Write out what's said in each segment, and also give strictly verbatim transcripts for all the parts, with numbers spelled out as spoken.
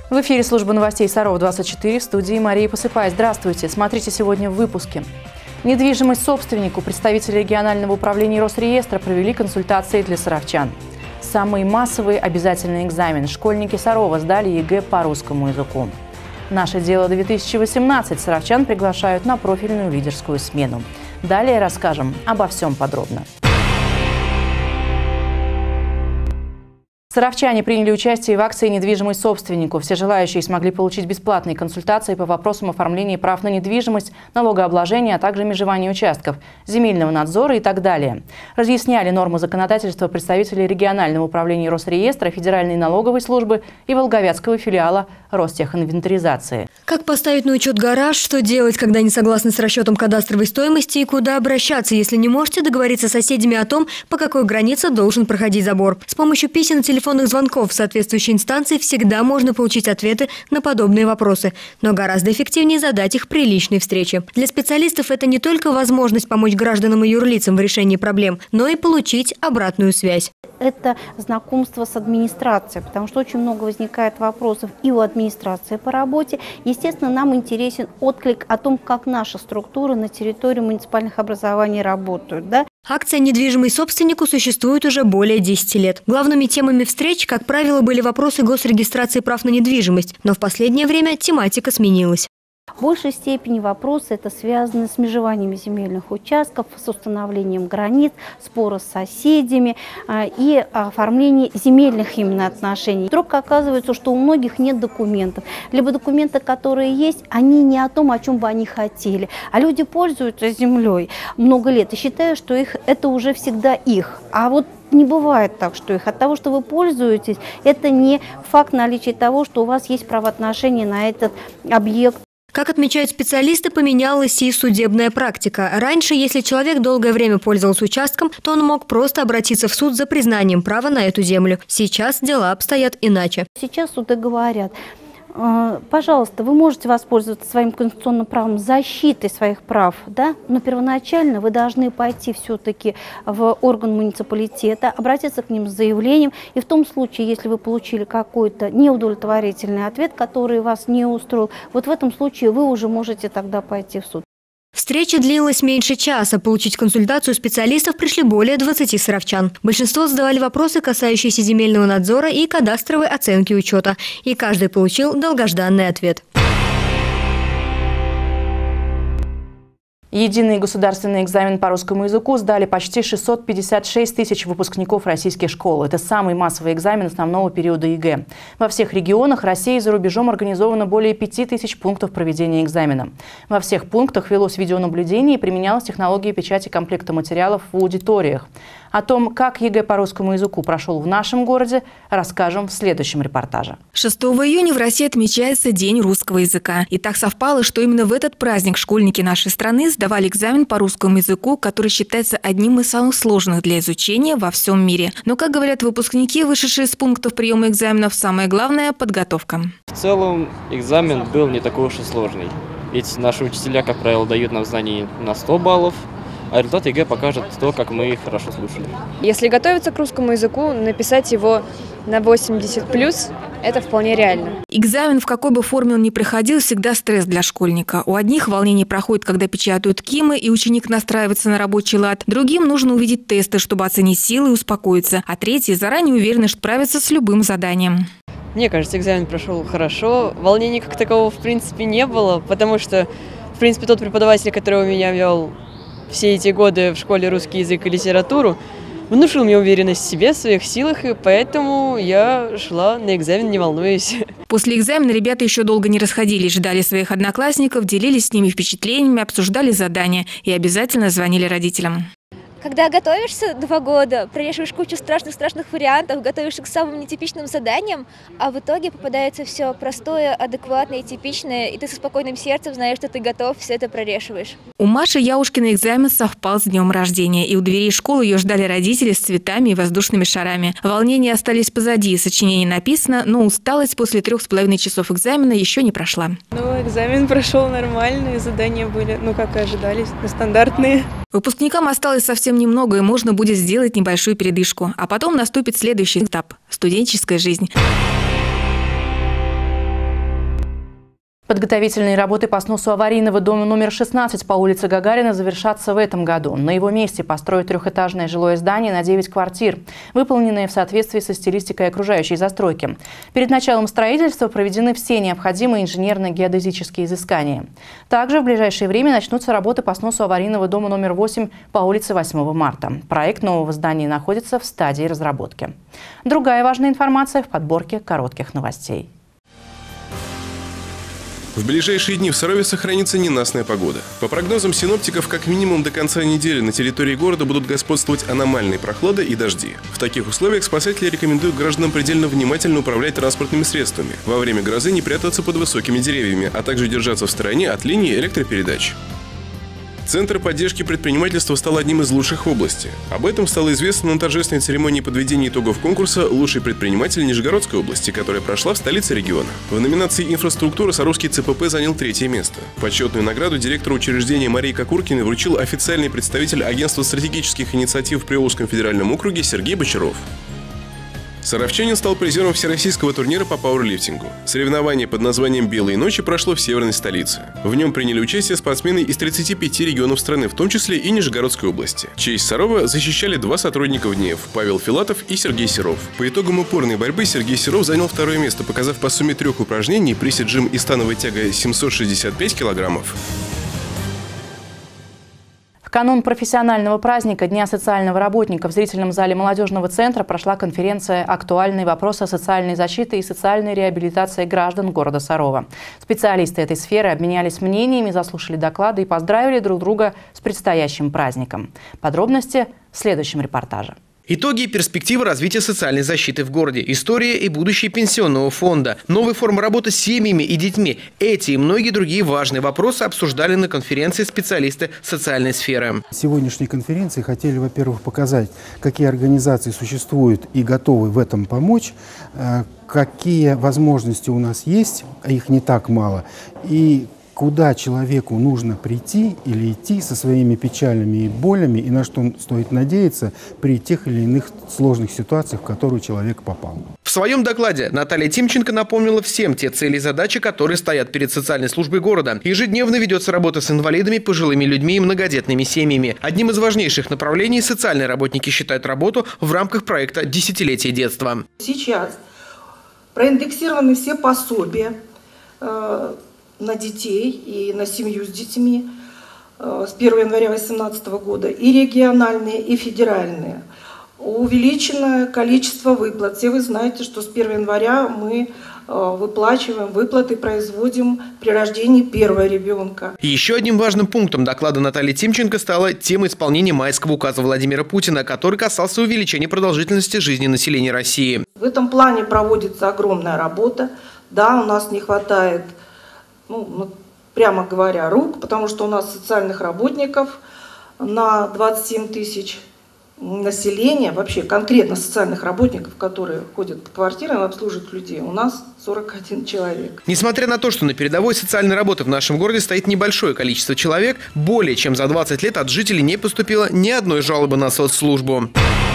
В эфире служба новостей Саров двадцать четыре, в студии Мария Посыпай. Здравствуйте. Смотрите сегодня в выпуске. Недвижимость собственнику. Представители регионального управления Росреестра провели консультации для саровчан. Самый массовый обязательный экзамен. Школьники Сарова сдали ЕГЭ по русскому языку. Наше дело две тысячи восемнадцать. Саровчан приглашают на профильную лидерскую смену. Далее расскажем обо всем подробно. Саровчане приняли участие в акции «Недвижимость собственнику». Все желающие смогли получить бесплатные консультации по вопросам оформления прав на недвижимость, налогообложения, а также межевания участков, земельного надзора и так далее. Разъясняли нормы законодательства представители регионального управления Росреестра, Федеральной налоговой службы и Волговятского филиала Ростехинвентаризации. Как поставить на учет гараж, что делать, когда не согласны с расчетом кадастровой стоимости и куда обращаться, если не можете договориться с соседями о том, по какой границе должен проходить забор. С помощью писем и телефонных звонков в соответствующей инстанции всегда можно получить ответы на подобные вопросы, но гораздо эффективнее задать их при личной встрече. Для специалистов это не только возможность помочь гражданам и юрлицам в решении проблем, но и получить обратную связь. Это знакомство с администрацией, потому что очень много возникает вопросов и у администрации по работе. Естественно, нам интересен отклик о том, как наши структуры на территории муниципальных образований работают. Да? Акция «Недвижимость собственнику» существует уже более десяти лет. Главными темами встреч, как правило, были вопросы госрегистрации прав на недвижимость, но в последнее время тематика сменилась. В большей степени вопросы это связаны с межеваниями земельных участков, с установлением границ, споры с соседями э, и оформление земельных именно отношений. Вдруг оказывается, что у многих нет документов. Либо документы, которые есть, они не о том, о чем бы они хотели. А люди пользуются землей много лет и считают, что их, это уже всегда их. А вот не бывает так, что их от того, что вы пользуетесь, это не факт наличия того, что у вас есть правоотношения на этот объект. Как отмечают специалисты, поменялась и судебная практика. Раньше, если человек долгое время пользовался участком, то он мог просто обратиться в суд за признанием права на эту землю. Сейчас дела обстоят иначе. Сейчас суды говорят: пожалуйста, вы можете воспользоваться своим конституционным правом защиты своих прав, да? Но первоначально вы должны пойти все-таки в орган муниципалитета, обратиться к ним с заявлением. И в том случае, если вы получили какой-то неудовлетворительный ответ, который вас не устроил, вот в этом случае вы уже можете тогда пойти в суд. Встреча длилась меньше часа. Получить консультацию специалистов пришли более двадцати саровчан. Большинство задавали вопросы, касающиеся земельного надзора и кадастровой оценки учета. И каждый получил долгожданный ответ. Единый государственный экзамен по русскому языку сдали почти шестьсот пятьдесят шесть тысяч выпускников российских школ. Это самый массовый экзамен основного периода ЕГЭ. Во всех регионах России и за рубежом организовано более пяти тысяч пунктов проведения экзамена. Во всех пунктах велось видеонаблюдение и применялась технология печати комплекта материалов в аудиториях. О том, как ЕГЭ по русскому языку прошел в нашем городе, расскажем в следующем репортаже. шестого июня в России отмечается День русского языка. И так совпало, что именно в этот праздник школьники нашей страны сдавали экзамен по русскому языку, который считается одним из самых сложных для изучения во всем мире. Но, как говорят выпускники, вышедшие из пунктов приема экзаменов, самое главное – подготовка. В целом экзамен был не такой уж и сложный. Ведь наши учителя, как правило, дают нам знаний на сто баллов. А результат ЕГЭ покажет то, как мы их хорошо слушали. Если готовиться к русскому языку, написать его на восемьдесят плюс – это вполне реально. Экзамен, в какой бы форме он ни проходил, всегда стресс для школьника. У одних волнение проходит, когда печатают КИМы, и ученик настраивается на рабочий лад. Другим нужно увидеть тесты, чтобы оценить силы и успокоиться. А третьи заранее уверены, что справятся с любым заданием. Мне кажется, экзамен прошел хорошо. Волнений как такового в принципе не было, потому что, в принципе, тот преподаватель, который у меня вел все эти годы в школе русский язык и литературу, внушил мне уверенность в себе, в своих силах, и поэтому я шла на экзамен, не волнуясь. После экзамена ребята еще долго не расходились, ждали своих одноклассников, делились с ними впечатлениями, обсуждали задания и обязательно звонили родителям. Когда готовишься два года, прорешиваешь кучу страшных-страшных вариантов, готовишься к самым нетипичным заданиям, а в итоге попадается все простое, адекватное и типичное, и ты со спокойным сердцем знаешь, что ты готов, все это прорешиваешь. У Маши Яушкиной экзамен совпал с днем рождения, и у дверей школы ее ждали родители с цветами и воздушными шарами. Волнения остались позади, сочинение написано, но усталость после трех с половиной часов экзамена еще не прошла. Ну, экзамен прошел нормально, задания были, ну, как и ожидались, стандартные. Выпускникам осталось совсем немного, и можно будет сделать небольшую передышку. А потом наступит следующий этап – студенческая жизнь. Подготовительные работы по сносу аварийного дома номер шестнадцать по улице Гагарина завершатся в этом году. На его месте построят трехэтажное жилое здание на девять квартир, выполненное в соответствии со стилистикой окружающей застройки. Перед началом строительства проведены все необходимые инженерно-геодезические изыскания. Также в ближайшее время начнутся работы по сносу аварийного дома номер восемь по улице восьмого марта. Проект нового здания находится в стадии разработки. Другая важная информация в подборке коротких новостей. В ближайшие дни в Сарове сохранится ненастная погода. По прогнозам синоптиков, как минимум до конца недели на территории города будут господствовать аномальные прохлада и дожди. В таких условиях спасатели рекомендуют гражданам предельно внимательно управлять транспортными средствами. Во время грозы не прятаться под высокими деревьями, а также держаться в стороне от линии электропередач. Центр поддержки предпринимательства стал одним из лучших в области. Об этом стало известно на торжественной церемонии подведения итогов конкурса «Лучший предприниматель Нижегородской области», которая прошла в столице региона. В номинации «Инфраструктура» Саровский ЦПП занял третье место. Почетную награду директору учреждения Марии Кокуркиной вручил официальный представитель Агентства стратегических инициатив в Приволжском федеральном округе Сергей Бочаров. Саровчанин стал призером всероссийского турнира по пауэрлифтингу. Соревнование под названием «Белые ночи» прошло в северной столице. В нем приняли участие спортсмены из тридцати пяти регионов страны, в том числе и Нижегородской области. Честь Сарова защищали два сотрудника ВНИЭФ – Павел Филатов и Сергей Серов. По итогам упорной борьбы Сергей Серов занял второе место, показав по сумме трех упражнений присед-жим и становая тяга семьсот шестьдесят пять килограммов. В канун профессионального праздника Дня социального работника в зрительном зале молодежного центра прошла конференция «Актуальные вопросы социальной защиты и социальной реабилитации граждан города Сарова». Специалисты этой сферы обменялись мнениями, заслушали доклады и поздравили друг друга с предстоящим праздником. Подробности в следующем репортаже. Итоги и перспективы развития социальной защиты в городе. История и будущее пенсионного фонда. Новые формы работы с семьями и детьми. Эти и многие другие важные вопросы обсуждали на конференции специалисты социальной сферы. Сегодняшней конференции хотели, во-первых, показать, какие организации существуют и готовы в этом помочь, какие возможности у нас есть, а их не так мало, и куда человеку нужно прийти или идти со своими печалями и болями, и на что стоит надеяться при тех или иных сложных ситуациях, в которые человек попал. В своем докладе Наталья Тимченко напомнила всем те цели и задачи, которые стоят перед социальной службой города. Ежедневно ведется работа с инвалидами, пожилыми людьми и многодетными семьями. Одним из важнейших направлений социальные работники считают работу в рамках проекта «Десятилетие детства». Сейчас проиндексированы все пособия на детей и на семью с детьми с первого января две тысячи восемнадцатого года, и региональные, и федеральные. Увеличено количество выплат. Все вы знаете, что с первого января мы выплачиваем, выплаты производим при рождении первого ребенка. И еще одним важным пунктом доклада Натальи Тимченко стала тема исполнения майского указа Владимира Путина, который касался увеличения продолжительности жизни населения России. В этом плане проводится огромная работа. Да, у нас не хватает, ну, прямо говоря, рук, потому что у нас социальных работников на двадцать семь тысяч населения, вообще конкретно социальных работников, которые ходят по квартирам и обслуживают людей, у нас сорок один человек. Несмотря на то, что на передовой социальной работы в нашем городе стоит небольшое количество человек, более чем за двадцать лет от жителей не поступило ни одной жалобы на соцслужбу.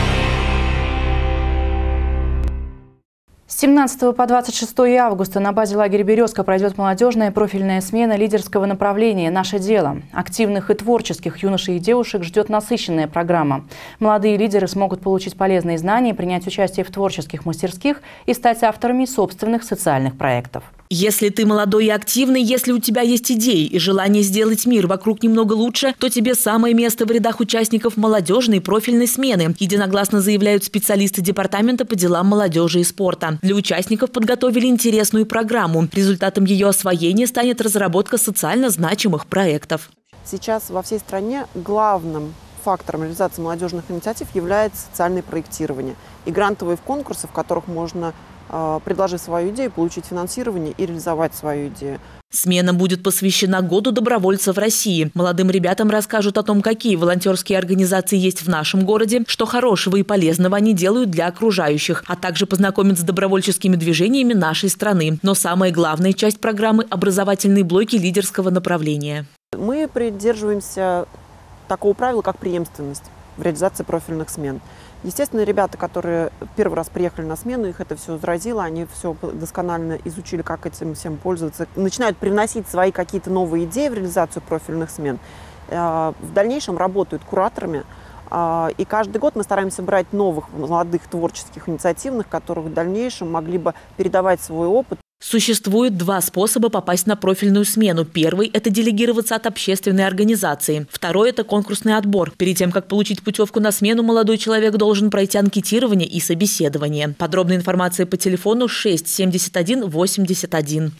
С семнадцатого по двадцать шестое августа на базе лагеря «Березка» пройдет молодежная профильная смена лидерского направления «Наше дело». Активных и творческих юношей и девушек ждет насыщенная программа. Молодые лидеры смогут получить полезные знания, принять участие в творческих мастерских и стать авторами собственных социальных проектов. Если ты молодой и активный, если у тебя есть идеи и желание сделать мир вокруг немного лучше, то тебе самое место в рядах участников молодежной профильной смены, единогласно заявляют специалисты Департамента по делам молодежи и спорта. Для участников подготовили интересную программу. Результатом ее освоения станет разработка социально значимых проектов. Сейчас во всей стране главным фактором реализации молодежных инициатив является социальное проектирование и грантовые конкурсы, в которых можно, предложив свою идею, получить финансирование и реализовать свою идею. Смена будет посвящена Году добровольцев России. Молодым ребятам расскажут о том, какие волонтерские организации есть в нашем городе, что хорошего и полезного они делают для окружающих, а также познакомят с добровольческими движениями нашей страны. Но самая главная часть программы – образовательные блоки лидерского направления. Мы придерживаемся такого правила, как преемственность в реализации профильных смен. Естественно, ребята, которые первый раз приехали на смену, их это все заразило, они все досконально изучили, как этим всем пользоваться, начинают привносить свои какие-то новые идеи в реализацию профильных смен. В дальнейшем работают кураторами, и каждый год мы стараемся брать новых молодых творческих инициативных, которые в дальнейшем могли бы передавать свой опыт. Существует два способа попасть на профильную смену. Первый – это делегироваться от общественной организации. Второй – это конкурсный отбор. Перед тем, как получить путевку на смену, молодой человек должен пройти анкетирование и собеседование. Подробная информация по телефону шесть семьдесят один восемьдесят один.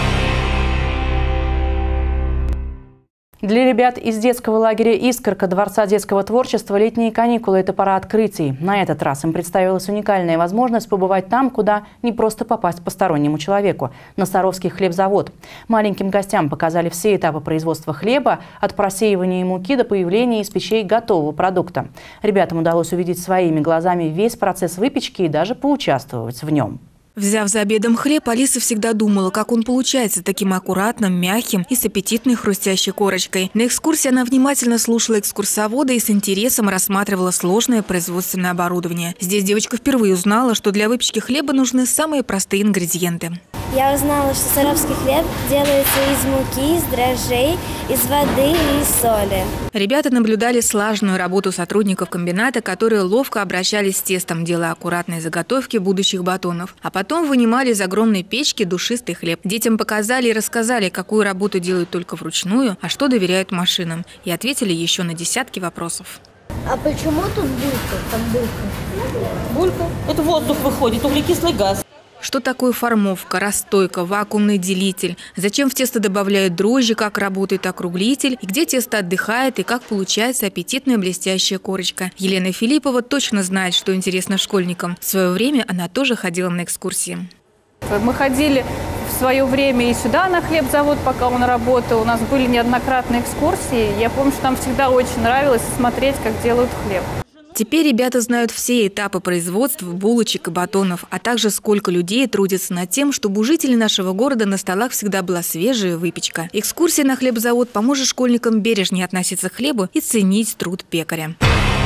Для ребят из детского лагеря «Искорка» Дворца детского творчества летние каникулы – это пора открытий. На этот раз им представилась уникальная возможность побывать там, куда не просто попасть постороннему человеку – на Саровский хлебзавод. Маленьким гостям показали все этапы производства хлеба, от просеивания муки до появления из печей готового продукта. Ребятам удалось увидеть своими глазами весь процесс выпечки и даже поучаствовать в нем. Взяв за обедом хлеб, Алиса всегда думала, как он получается таким аккуратным, мягким и с аппетитной хрустящей корочкой. На экскурсии она внимательно слушала экскурсовода и с интересом рассматривала сложное производственное оборудование. Здесь девочка впервые узнала, что для выпечки хлеба нужны самые простые ингредиенты. Я узнала, что саровский хлеб делается из муки, из дрожжей, из воды и из соли. Ребята наблюдали слаженную работу сотрудников комбината, которые ловко обращались с тестом, делая аккуратные заготовки будущих батонов. А потом вынимали из огромной печки душистый хлеб. Детям показали и рассказали, какую работу делают только вручную, а что доверяют машинам. И ответили еще на десятки вопросов. А почему тут булька? Там булька. Булька – это воздух выходит, углекислый газ. Что такое формовка, расстойка, вакуумный делитель? Зачем в тесто добавляют дрожжи, как работает округлитель? И где тесто отдыхает и как получается аппетитная блестящая корочка? Елена Филиппова точно знает, что интересно школьникам. В свое время она тоже ходила на экскурсии. Мы ходили в свое время и сюда на хлебзавод, пока он работал. У нас были неоднократные экскурсии. Я помню, что нам всегда очень нравилось смотреть, как делают хлеб. Теперь ребята знают все этапы производства булочек и батонов, а также сколько людей трудятся над тем, чтобы у жителей нашего города на столах всегда была свежая выпечка. Экскурсия на хлебзавод поможет школьникам бережнее относиться к хлебу и ценить труд пекаря.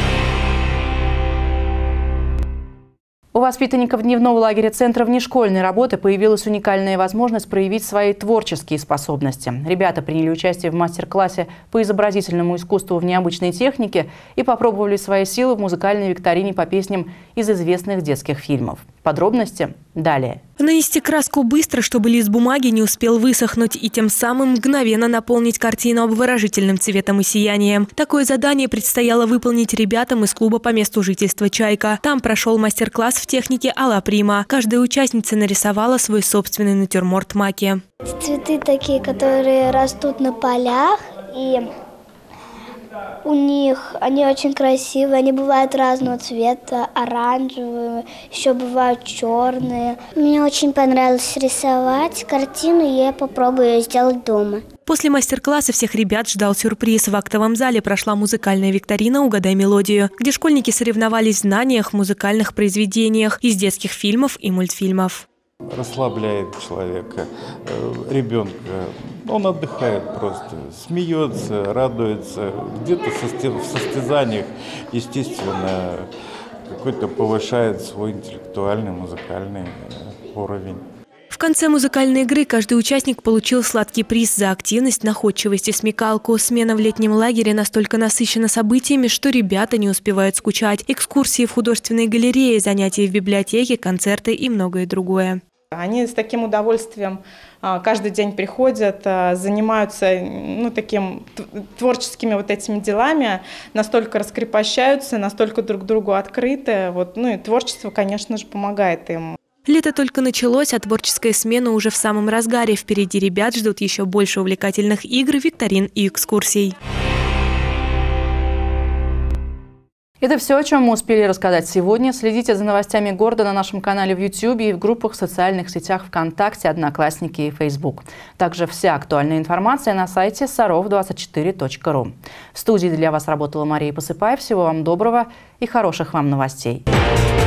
У воспитанников дневного лагеря Центра внешкольной работы появилась уникальная возможность проявить свои творческие способности. Ребята приняли участие в мастер-классе по изобразительному искусству в необычной технике и попробовали свои силы в музыкальной викторине по песням из известных детских фильмов. Подробности далее. Нанести краску быстро, чтобы лист бумаги не успел высохнуть, и тем самым мгновенно наполнить картину обворожительным цветом и сиянием. Такое задание предстояло выполнить ребятам из клуба по месту жительства «Чайка». Там прошел мастер-класс в технике «Алла Прима». Каждая участница нарисовала свой собственный натюрморт маки. Цветы такие, которые растут на полях, и у них они очень красивые, они бывают разного цвета, оранжевые, еще бывают черные. Мне очень понравилось рисовать картину, и я попробую ее сделать дома. После мастер-класса всех ребят ждал сюрприз. В актовом зале прошла музыкальная викторина «Угадай мелодию», где школьники соревновались в знаниях, музыкальных произведениях из детских фильмов и мультфильмов. Расслабляет человека, ребенка. Он отдыхает просто, смеется, радуется. Где-то в состязаниях, естественно, какой-то повышает свой интеллектуальный, музыкальный уровень. В конце музыкальной игры каждый участник получил сладкий приз за активность, находчивость и смекалку. Смена в летнем лагере настолько насыщена событиями, что ребята не успевают скучать. Экскурсии в художественной галерее, занятия в библиотеке, концерты и многое другое. Они с таким удовольствием каждый день приходят, занимаются ну, таким творческими вот этими делами, настолько раскрепощаются, настолько друг другу открыты. Вот, ну и творчество, конечно же, помогает им. Лето только началось, а творческая смена уже в самом разгаре. Впереди ребят ждут еще больше увлекательных игр, викторин и экскурсий. Это все, о чем мы успели рассказать сегодня. Следите за новостями города на нашем канале в ютубе и в группах в социальных сетях ВКонтакте, Одноклассники и Фейсбук. Также вся актуальная информация на сайте саров двадцать четыре точка ру. В студии для вас работала Мария Посыпаева. Всего вам доброго и хороших вам новостей.